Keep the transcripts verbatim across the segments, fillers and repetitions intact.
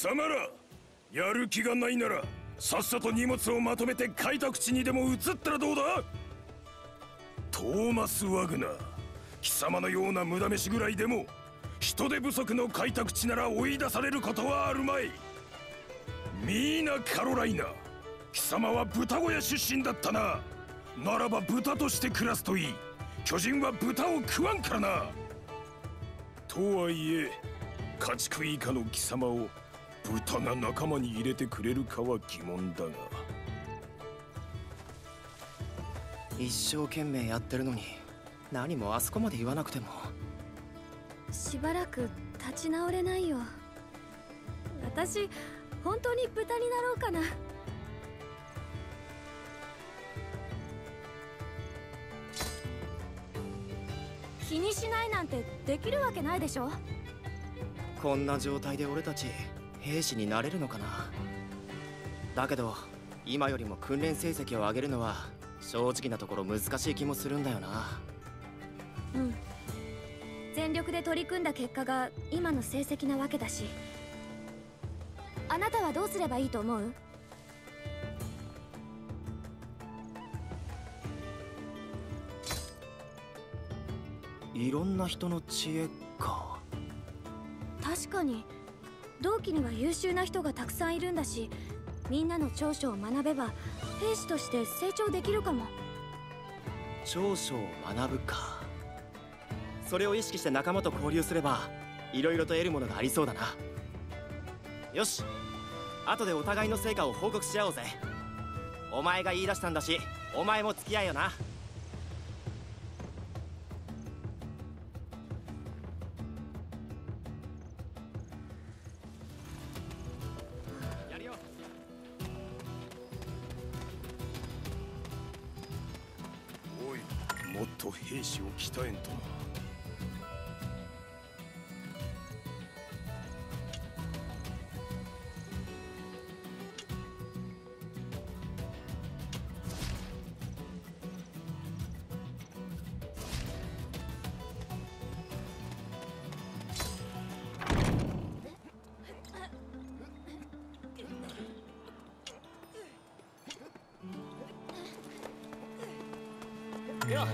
様ら、やる気がないならさっさと荷物をまとめて開拓地にでも移ったらどうだ。トーマス・ワグナー、貴様のような無駄飯ぐらいでも人手不足の開拓地なら追い出されることはあるまい。ミーナ・カロライナ、貴様は豚小屋出身だったな。ならば豚として暮らすといい。巨人は豚を食わんからな。とはいえ家畜以下の貴様を豚が仲間に入れてくれるかは疑問だが。 一生懸命やってるのに何もあそこまで言わなくても。 しばらく立ち直れないよ。私本当に豚になろうかな。気にしないなんてできるわけないでしょ。 こんな状態で俺たち兵士になれるのかな。だけど今よりも訓練成績を上げるのは正直なところ難しい気もするんだよな。 うん、全力で取り組んだ結果が今の成績なわけだし。あなたはどうすればいいと思う？ いろんな人の知恵か。 確かに同期には優秀な人がたくさんいるんだし、みんなの長所を学べば兵士として成長できるかも。 長所を学ぶか。それを意識して仲間と交流すればいろいろと得るものがありそうだな。よし、後でお互いの成果を報告し合おうぜ。お前が言い出したんだしお前も付き合えよな。 もっと兵士を鍛えんとな。 いや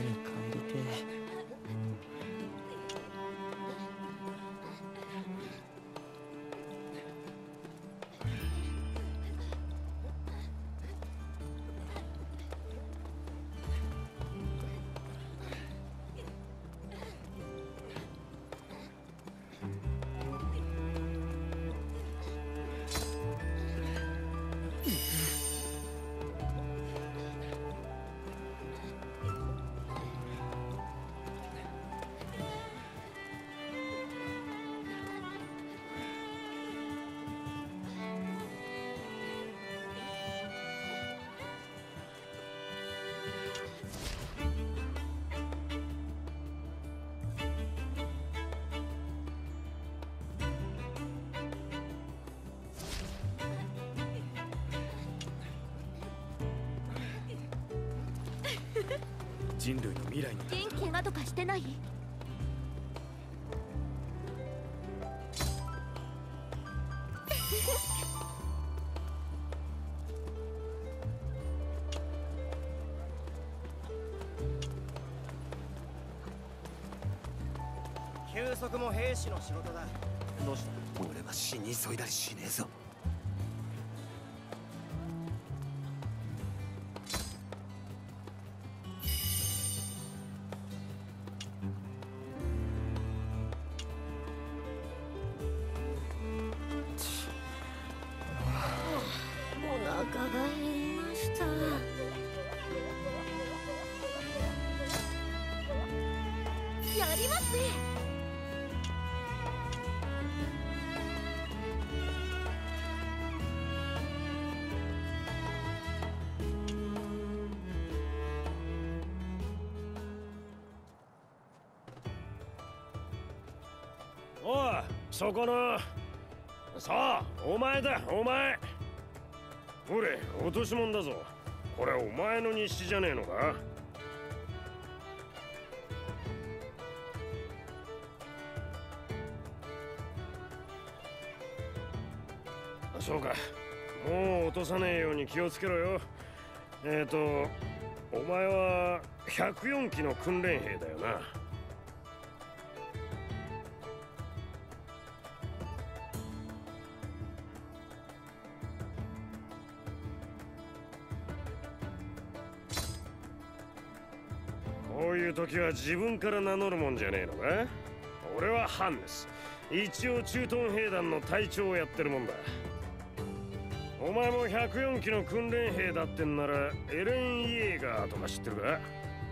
人類の未来に。 ジン怪我とかしてない？ 休息も兵士の仕事だ。どうした？ 俺は死に急いだりしねえぞ。 お腹が減りました。やりますね。 おい、そこの。さあ、お前だ、お前。ほれ、落とし物だぞ。これお前の日誌じゃねえのか？ そうか。もう落とさねえように気をつけろよ。えっとお前はひゃくよんきの訓練兵だよな。こういう時は自分から名乗るもんじゃねえのか。俺はハンネス。一応駐屯兵団の隊長をやってるもんだ。お前もひゃくよんきの訓練兵だってんならエレン・イエーガーとか知ってるか。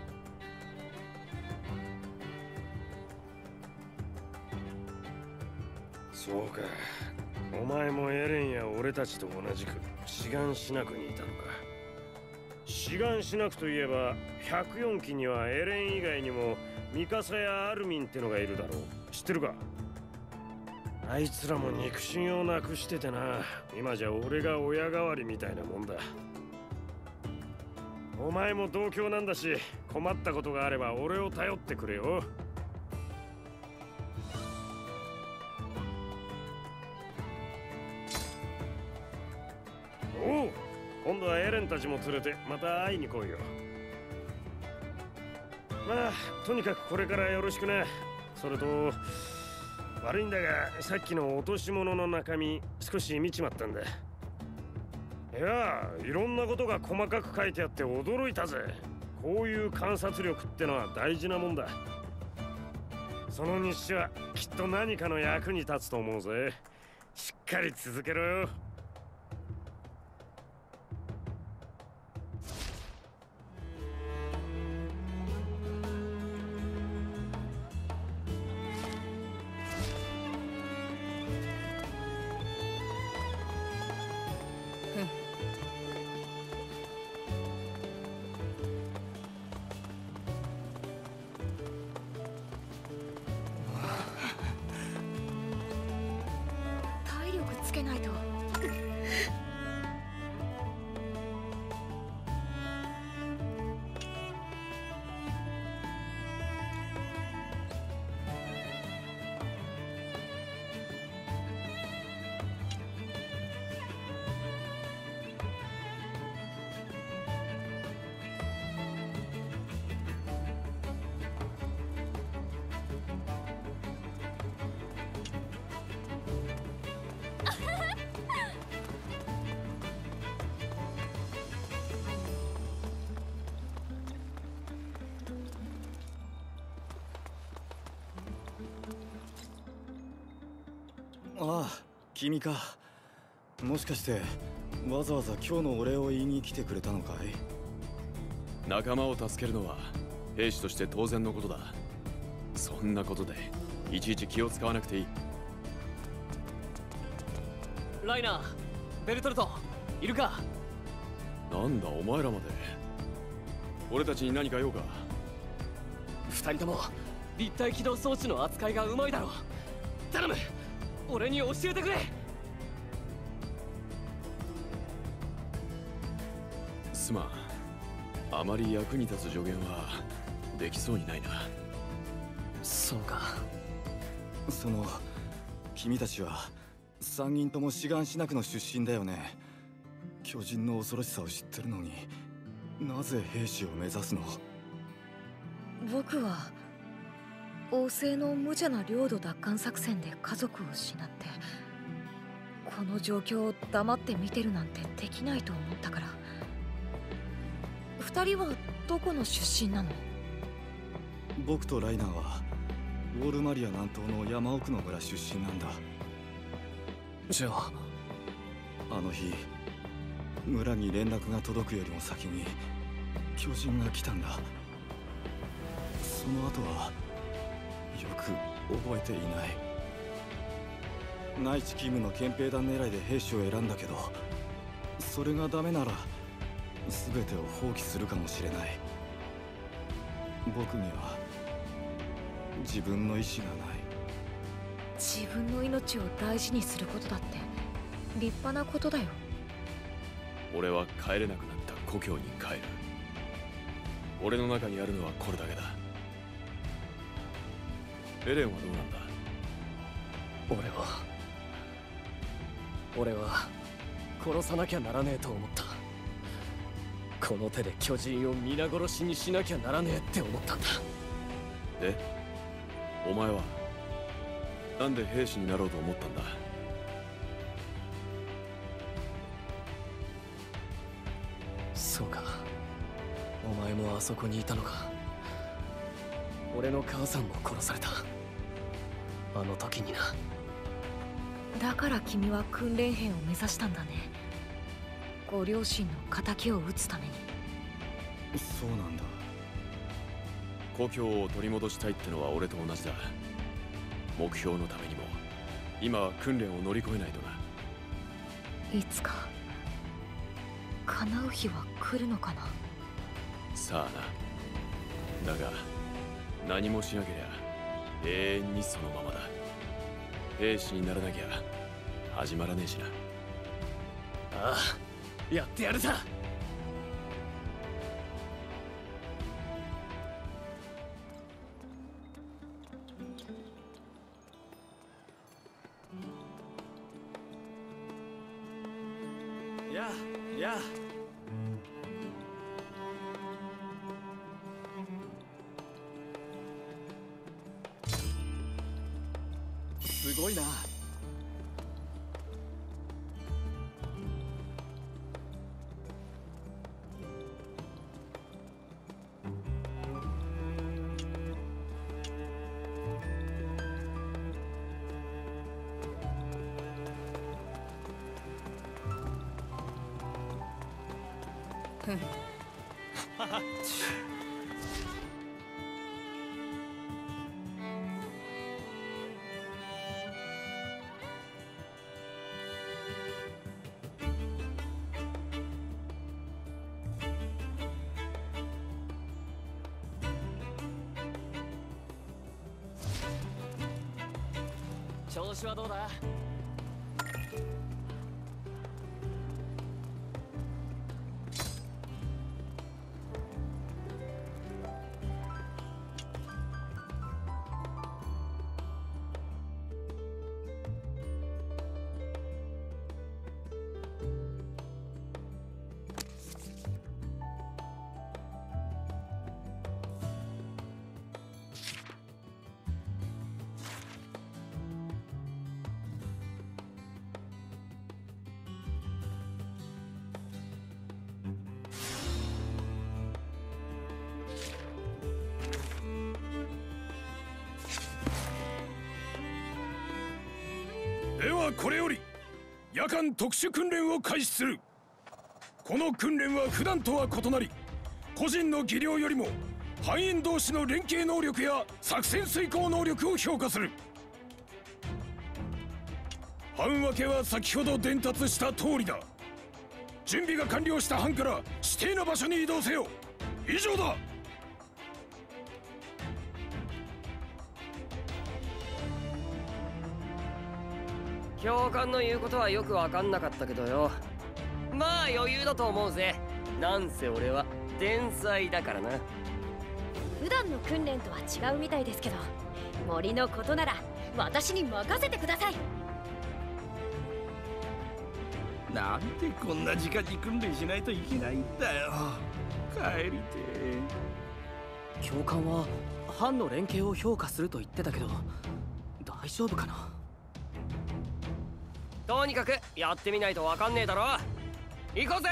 そうか、お前もエレンや俺たちと同じく志願しなくにいたのか。志願しなくといえばひゃくよんきにはエレン以外にもミカサやアルミンってのがいるだろう。知ってるか。あいつらも肉親をなくしててな。今じゃ俺が親代わりみたいなもんだ。お前も同郷なんだし、困ったことがあれば俺を頼ってくれよ。おう、今度はエレンたちも連れてまた会いに来いよ。まあとにかくこれからよろしくな。それと悪いんだが、さっきの落とし物の中身少し見ちまったんだ。いや、いろんなことが細かく書いてあって驚いたぜ。こういう観察力ってのは大事なもんだ。その日誌はきっと何かの役に立つと思うぜ。しっかり続けろよ。 体力つけないと。 ああ、君か。もしかしてわざわざ今日のお礼を言いに来てくれたのかい。 仲間を助けるのは兵士として当然のことだ。そんなことでいちいち気を使わなくていい。 ライナー、ベルトルト、いるか。 なんだお前らまで。俺たちに何か用か。 二人とも立体起動装置の扱いがうまいだろう。頼む、俺に教えてくれ。 すまん、あまり役に立つ助言はできそうにないな。 そうか。 その君たちは三人とも志願しなくの出身だよね。巨人の恐ろしさを知ってるのになぜ兵士を目指すの。 僕は王政の無茶な領土奪還作戦で家族を失って、この状況を黙って見てるなんてできないと思ったから。二人はどこの出身なの？ 僕とライナーはウォールマリア南東の山奥の村出身なんだ。 じゃああの日村に連絡が届くよりも先に巨人が来たんだ。その後はよく覚えていない。内地勤務の憲兵団狙いで兵士を選んだけど、それがダメなら全てを放棄するかもしれない。僕には自分の意志がない。 自分の命を大事にすることだって立派なことだよ。 俺は帰れなくなった故郷に帰る。俺の中にあるのはこれだけだ。エレンはどうなんだ。 俺は俺は殺さなきゃならねえと思った。この手で巨人を皆殺しにしなきゃならねえって思ったんだ。 で、お前はなんで兵士になろうと思ったんだ？ そうか、お前もあそこにいたのか。俺の母さんも殺された、あの時にな。 だから君は訓練兵を目指したんだね。ご両親の仇を討つために。 そうなんだ。 故郷を取り戻したいってのは俺と同じだ。目標のためにも今は訓練を乗り越えないとな。 いつか叶う日は来るのかな。 さあな。だが何もしなけりゃ永遠にそのままだ。兵士にならなきゃ始まらねえしな。 ああ、やってやるさ。 やあやあ。すごいな。 ふん調子はどうだ？ ではこれより夜間特殊訓練を開始する。この訓練は普段とは異なり、個人の技量よりも班員同士の連携能力や作戦遂行能力を評価する。班分けは先ほど伝達した通りだ。準備が完了した班から指定の場所に移動せよ。以上だ。 教官の言うことはよく分かんなかったけどよ。まあ余裕だと思うぜ。なんせ俺は天才だからな。 普段の訓練とは違うみたいですけど、森のことなら私に任せてください。 なんでこんな直に訓練しないといけないんだよ。帰りてえ。教官は班の連携を評価すると言ってたけど大丈夫かな。とにかくやってみないと分かんねえだろ。行こうぜ。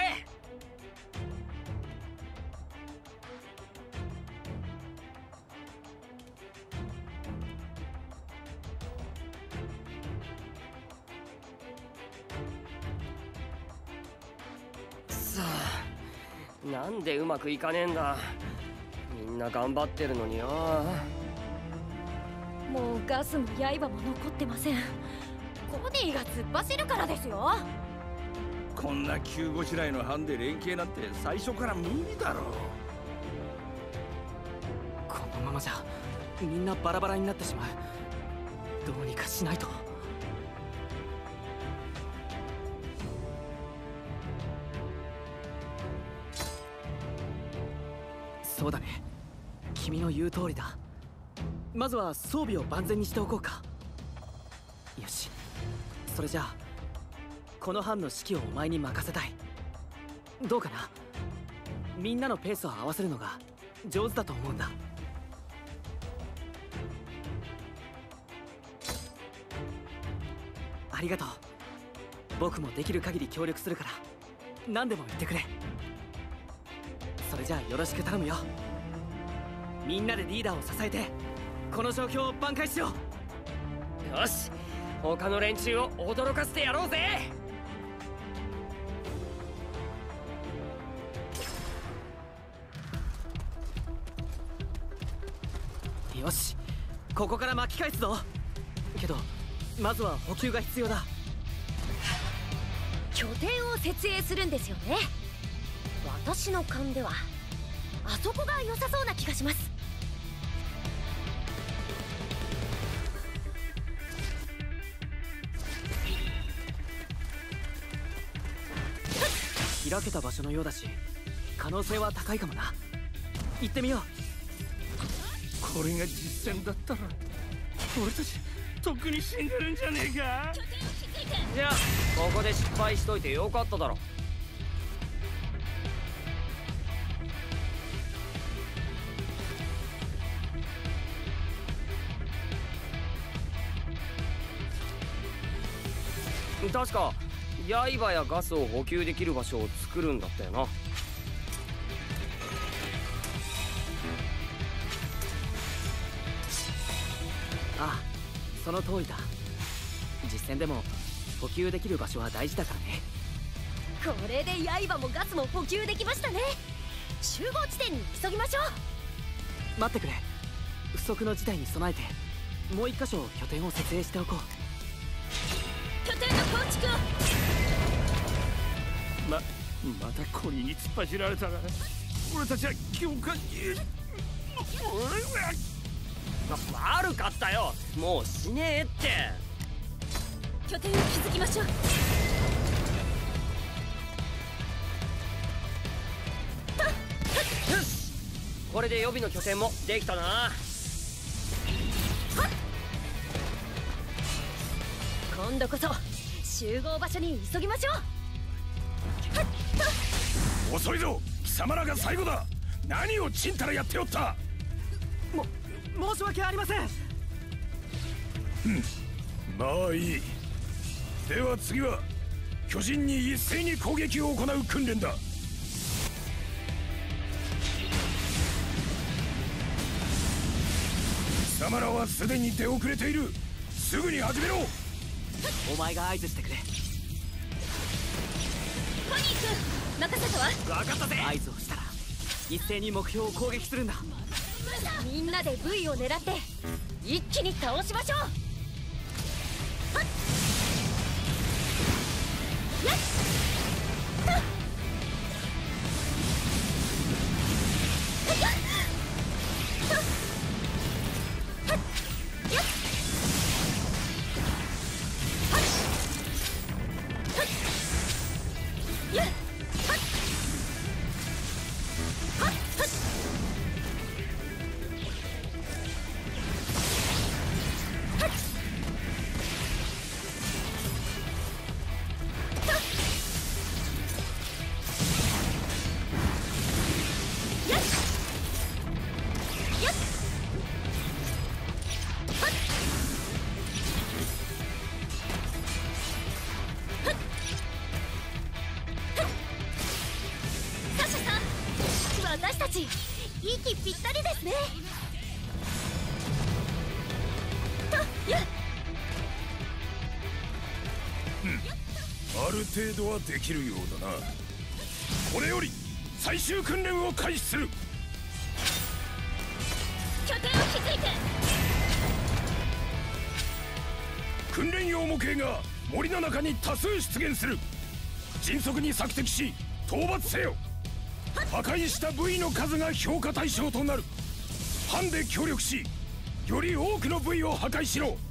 さあ、なんでうまくいかねえんだ。みんな頑張ってるのによ。 もうガスも刃も残ってません。コニーが突っ走るからですよ。 こんな急ごしらえの班で連携なんて最初から無理だろう。 このままじゃみんなバラバラになってしまう。どうにかしないと。そうだね、君の言う通りだ。まずは装備を万全にしておこうか。よし、それじゃあこの班の指揮をお前に任せたい。どうかな。みんなのペースを合わせるのが上手だと思うんだ。ありがとう。僕もできる限り協力するから何でも言ってくれ。それじゃあよろしく頼むよ。みんなでリーダーを支えてこの状況を挽回しよう。 よし、他の連中を驚かせてやろうぜ。 よし、ここから巻き返すぞ。けどまずは補給が必要だ。 拠点を設営するんですよね。私の勘ではあそこが良さそうな気がします。 開けた場所のようだし可能性は高いかもな。行ってみよう。 これが実戦だったら俺たちとっくに死んでるんじゃねえか。 じゃあここで失敗しといてよかっただろ。確か刃やガスを補給できる場所を作るんだったよな。 ああ、その通りだ。実戦でも補給できる場所は大事だからね。 これで刃もガスも補給できましたね。集合地点に急ぎましょう。 待ってくれ。不測の事態に備えてもう一箇所拠点を設営しておこう。 拠点の構築を。 ままたコリに突っ走られたら俺たちは教官に悪かったよ。もう死ねえって。 拠点を築きましょう。 よし、これで予備の拠点もできたな。 今度こそ集合場所に急ぎましょう。遅いぞ、貴様らが最後だ。何をちんたらやっておった。 も申し訳ありません。 まあいい。では次は巨人に一斉に攻撃を行う訓練だ。貴様らはすでに出遅れている。すぐに始めろ。 お前が合図してくれ。 コニー君任せたわ。 分かったぜ。合図をしたら一斉に目標を攻撃するんだ。 みんなで ブイ を狙って一気に倒しましょう。はっやっはっ息ぴったりですね。 ある程度はできるようだな。これより最終訓練を開始する。 拠点を築いて。 訓練用模型が森の中に多数出現する。迅速に索敵し討伐せよ。破壊した ブイ の数が評価対象となる。班で協力しより多くの ブイ を破壊しろ。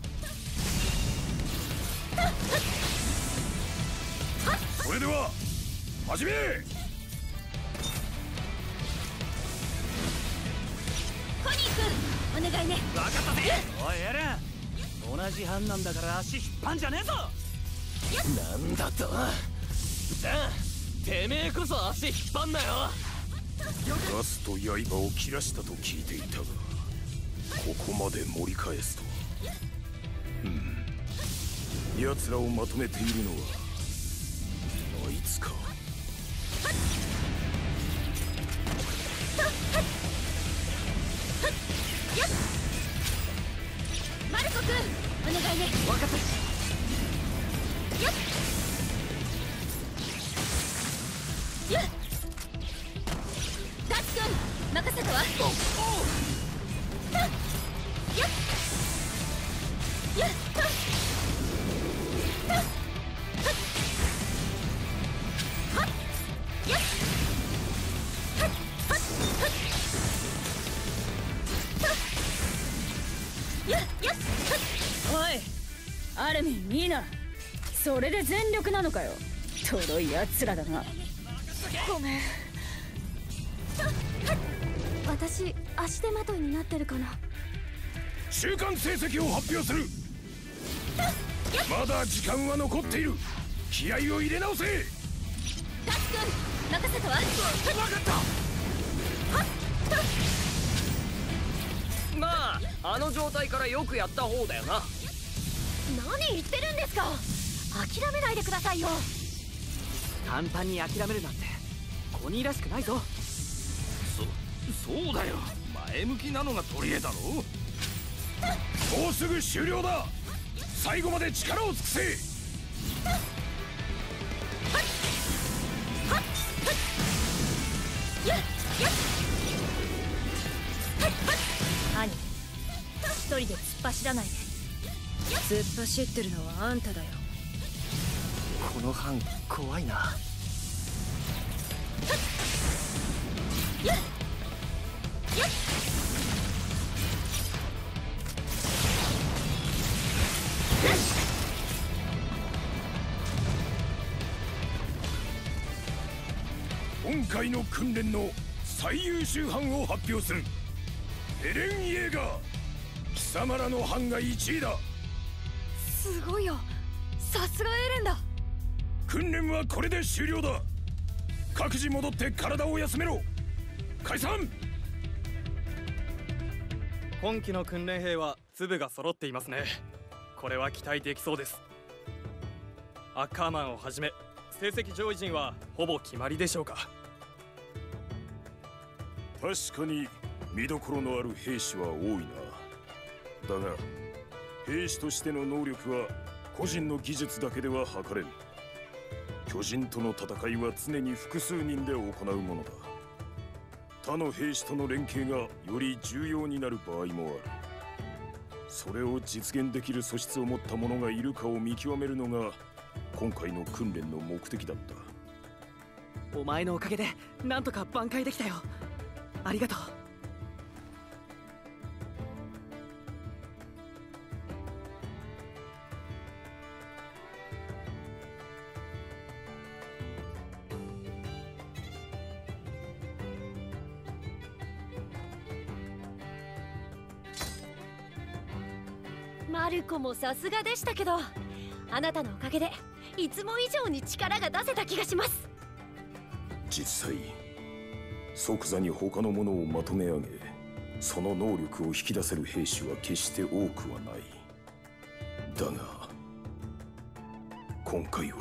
それでは始め。 コニー君お願いね。 分かったぜ。おいエレン、同じ班なんだから足引っ張んじゃねえぞ。 なんだと。じゃあてめえこそ足引っ張んなよ。 ガスと刃を切らしたと聞いていたが、ここまで盛り返すとは。うん、奴らをまとめているのはあいつか。 マルコ君お願いね。 分かった。 よっよっ、ダッチ君任せたわ。おおよっよっはっよっはっはっはっよっよっ。 おいアルミン、いいな。それで全力なのかよ。とろいやつらだな。 ごめん。私足手まといになってるかな。 中間成績を発表する。まだ時間は残っている。気合を入れ直せ。 ダッチ君任せたわ。分かった。 まああの状態からよくやった方だよな。 何言ってるんですか。諦めないでくださいよ。 簡単に諦めるなんてコニーらしくないぞ。 そそうだよ、前向きなのが取り柄だろ。 もうすぐ終了だ。最後まで力を尽くせ。 兄、一人で突っ走らないで。突っ走ってるのはあんただよ。 この班怖いな。 今回の訓練の最優秀班を発表する。エレン・イェーガー、貴様らの班がいちいだ。 すごいよ、さすがエレンだ。 訓練はこれで終了だ。各自戻って体を休めろ。解散。 今期の訓練兵は粒が揃っていますね。これは期待できそうです。アッカーマンをはじめ成績上位陣はほぼ決まりでしょうか。 確かに見どころのある兵士は多いな。だが兵士としての能力は個人の技術だけでは測れん。巨人との戦いは常に複数人で行うものだ。他の兵士との連携がより重要になる場合もある。それを実現できる素質を持った者がいるかを見極めるのが今回の訓練の目的だった。 お前のおかげでなんとか挽回できたよ。ありがとう。 マルコもさすがでしたけど、あなたのおかげでいつも以上に力が出せた気がします。 実際即座に他の者をまとめ上げ、その能力を引き出せる兵士は決して多くはない。だが今回は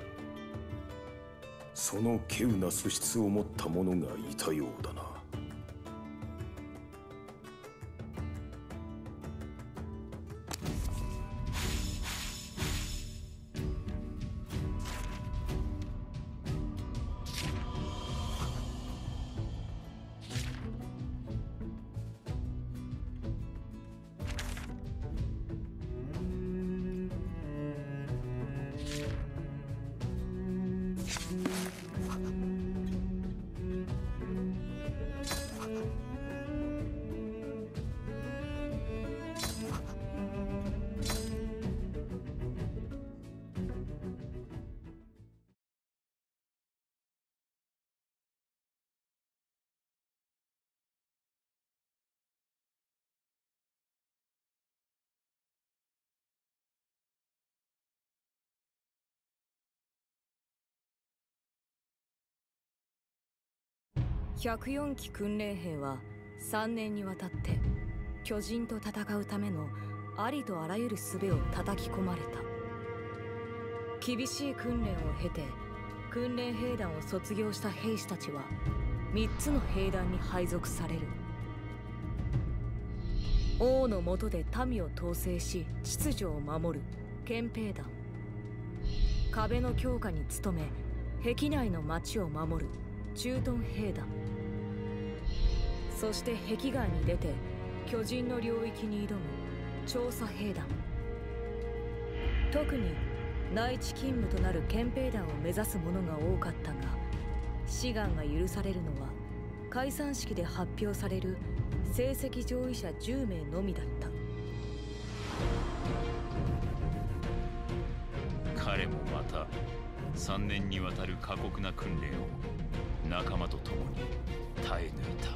その稀有な素質を持った者がいたようだな。 ひゃくよんき訓練兵はさんねんにわたって巨人と戦うためのありとあらゆる術を叩き込まれた。厳しい訓練を経て訓練兵団を卒業した兵士たちはみっつの兵団に配属される。王の下で民を統制し秩序を守る憲兵団、壁の強化に努め壁内の町を守る駐屯兵団、そして壁外に出て巨人の領域に挑む調査兵団。特に内地勤務となる憲兵団を目指す者が多かったが、志願が許されるのは解散式で発表される成績上位者じゅうめいのみだった。 彼もまたさんねんにわたる過酷な訓練を仲間と共に耐え抜い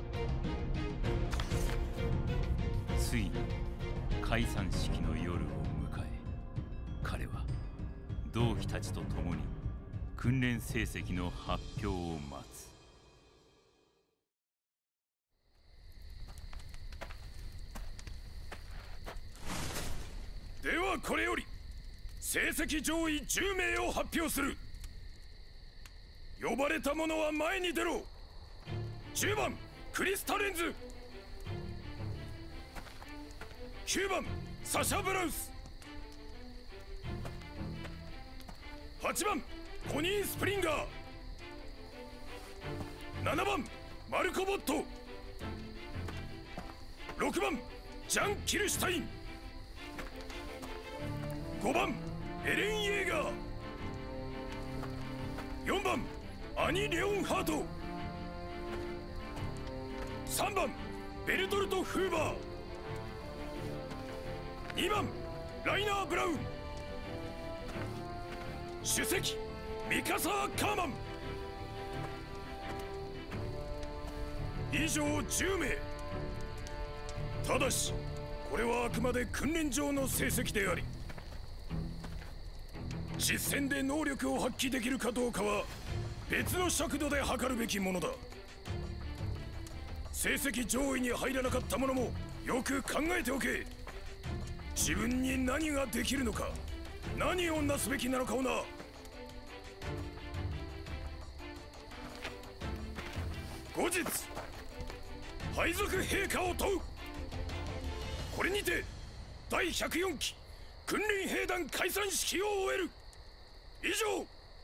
た。ついに解散式の夜を迎え、彼は同期たちと共に訓練成績の発表を待つ。 ではこれより成績上位じゅうめいを発表する。呼ばれた者は前に出ろ。じゅうばんクリスタレンズ、きゅうばんサシャ・ブラウス、はちばんコニー・スプリンガー、ななばんマルコ・ボット、ろくばんジャン・キルシュタイン、ごばんエレン・イェーガー、よんばんアニ・レオンハート、さんばんベルトルト・フーバー、にばんライナー・ブラウン、首席ミカサー・カーマン。以上じゅうめい。ただしこれはあくまで訓練上の成績であり、実戦で能力を発揮できるかどうかは別の尺度で測るべきものだ。成績上位に入らなかった者もよく考えておけ。自分に何ができるのか、何をなすべきなのかをな。後日配属陛下を問う。これにてだいひゃくよんき訓練兵団解散式を終える。以上。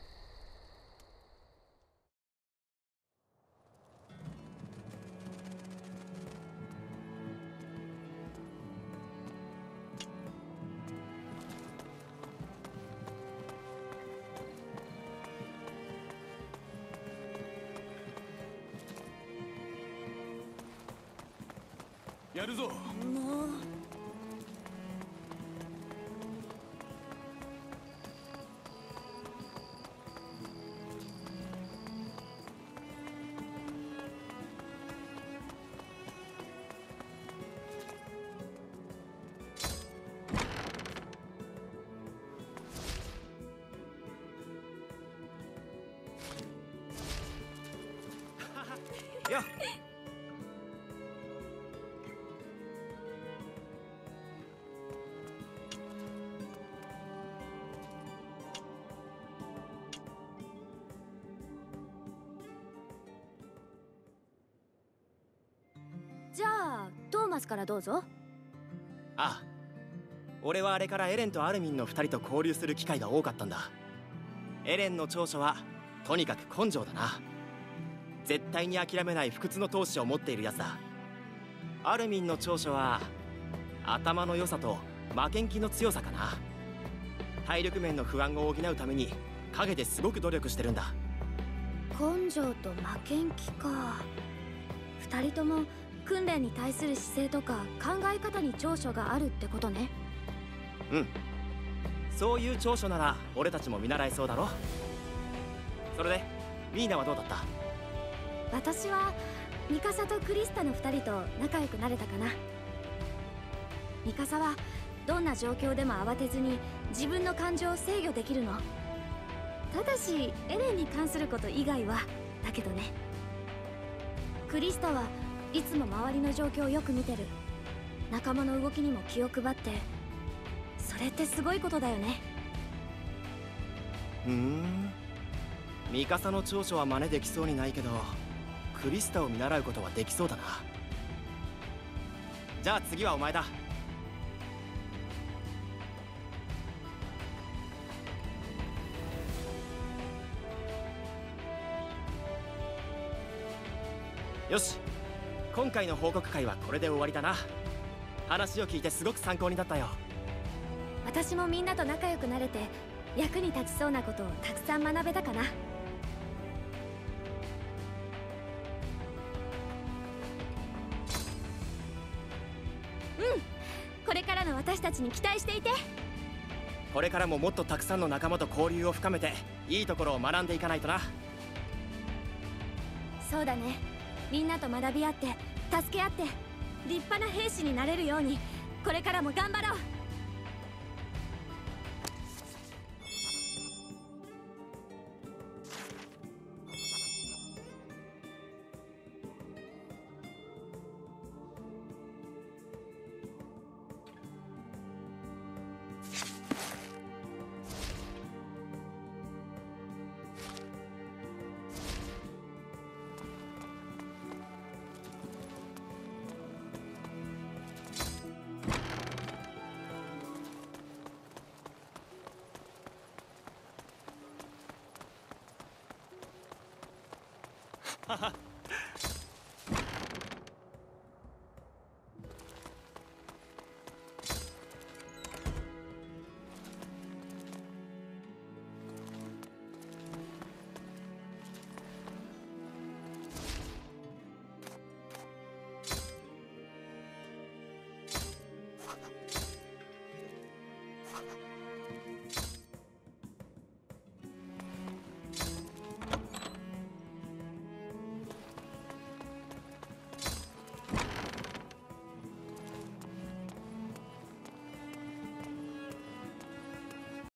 やるぞ。 もうよっ。 じゃあトーマスからどうぞ。 ああ、俺はあれからエレンとアルミンのふたりと交流する機会が多かったんだ。エレンの長所はとにかく根性だな。絶対に諦めない不屈の闘志を持っているやつだ。アルミンの長所は頭の良さと負けん気の強さかな。体力面の不安を補うために陰ですごく努力してるんだ。 根性と負けん気か。二人とも訓練に対する姿勢とか考え方に長所があるってことね。 うん、そういう長所なら俺たちも見習えそうだろ。それでミーナはどうだった？ 私はミカサとクリスタのふたりと仲良くなれたかな。ミカサはどんな状況でも慌てずに自分の感情を制御できるの。ただしエレンに関すること以外はだけどね。 クリスタはいつも周りの状況をよく見てる。仲間の動きにも気を配って。それってすごいことだよね。 ふーん、ミカサの長所は真似できそうにないけど、クリスタを見習うことはできそうだな。じゃあ次はお前だ。よし、今回の報告会はこれで終わりだな。話を聞いてすごく参考になったよ。 私もみんなと仲良くなれて役に立ちそうなことをたくさん学べたかな。うん、これからの私たちに期待していて。 これからももっとたくさんの仲間と交流を深めていいところを学んでいかないとな。 そうだね。みんなと学び合って助け合って立派な兵士になれるようにこれからも頑張ろう。